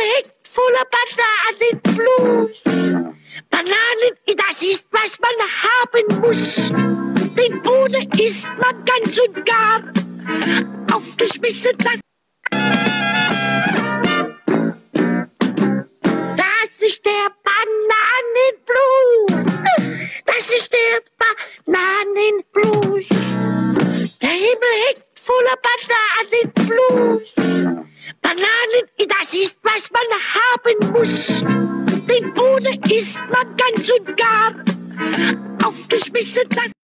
hängt voller Bananenblues. Bananen, das ist, was man haben muss. Denn ohne ist man ganz und gar aufgeschmissen. Das ist der Bananenblues. Das ist der Bananenblues. Der Himmel hängt voller Bananenblues. Bananen, das ist, was man haben muss. Denn ohne ist man ganz und gar aufgeschmissen.